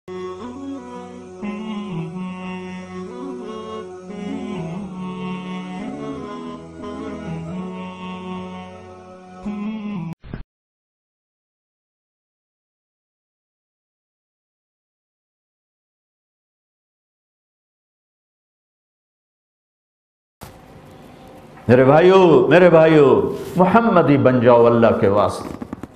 میرے بھائیوں محمدی بن جاؤ اللہ کے واسطے۔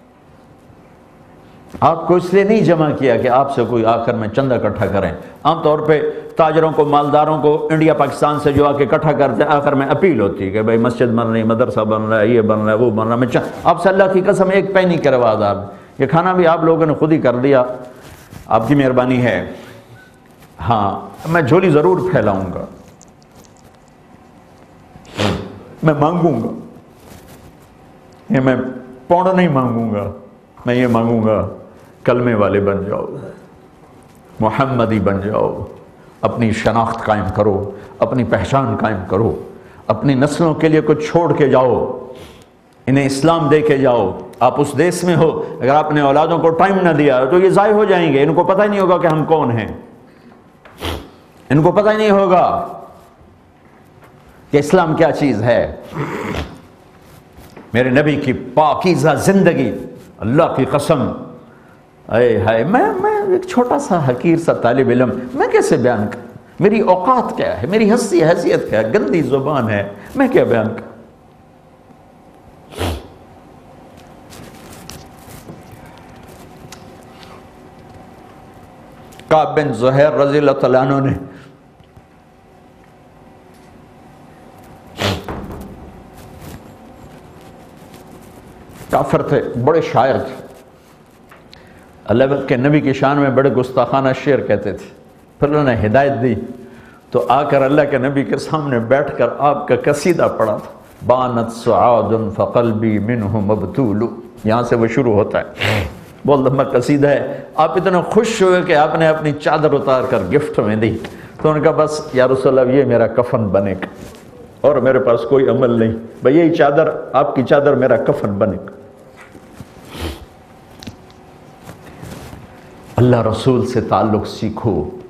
آپ کو اس لیے نہیں جمع کیا کہ آپ سے کوئی آخر میں چندہ اکٹھا کریں۔ عام طور پہ تاجروں کو، مالداروں کو انڈیا پاکستان سے جو آ کے اکٹھا کرتے ہیں، آخر میں اپیل ہوتی ہے کہ بھائی مسجد بن رہی، مدرسہ بن رہا ہے، یہ بن رہا ہے، وہ بن رہا ہے، میں آپ سے اللہ کی قسم ایک پینی کے روادار۔ یہ کھانا بھی آپ لوگوں نے خود ہی کر دیا، آپ کی مہربانی ہے۔ ہاں، میں جھولی ضرور پھیلاؤں گا، میں مانگوں گا، یہ میں پونڈ نہیں مانگوں گا، میں یہ مانگوں گا کلمے والے بن جاؤ، محمدی بن جاؤ، اپنی شناخت قائم کرو، اپنی پہچان قائم کرو، اپنی نسلوں کے لیے کچھ چھوڑ کے جاؤ، انہیں اسلام دے کے جاؤ۔ آپ اس دیس میں ہو، اگر آپ نے اولادوں کو ٹائم نہ دیا تو یہ ضائع ہو جائیں گے، ان کو پتہ ہی نہیں ہوگا کہ ہم کون ہیں، ان کو پتہ ہی نہیں ہوگا کہ اسلام کیا چیز ہے۔ میرے نبی کی پاکیزہ زندگی، اللہ کی قسم، اے ہائے، میں ایک چھوٹا سا حقیر سا طالب علم، میں کیسے بیان کروں؟ میری اوقات کیا ہے، میری حیثیت کیا ہے، گندی زبان ہے، میں کیا بیان کروں؟ کعب بن زہیر رضی اللہ تعالیٰ عنہ نے کافر تھے، بڑے شاعر تھے، اللہ کے نبی کی شان میں بڑے گستاخانہ شعر کہتے تھے۔ پھر انہوں نے ہدایت دی تو آ کر اللہ کے نبی کے سامنے بیٹھ کر آپ کا قصیدہ پڑھا تھا، بانت سعاد فقلبی منہ مبتول، یہاں سے وہ شروع ہوتا ہے، بہت لمبا قصیدہ ہے۔ آپ اتنے خوش ہوئے کہ آپ نے اپنی چادر اتار کر گفٹ میں دی، تو ان کا بس یا رسول اللہ یہ میرا کفن بنے گا، اور میرے پاس کوئی عمل نہیں، بھئی یہی چادر، آپ کی چادر میرا کفن بنے گا۔ اللہ رسول سے تعلق سیکھو،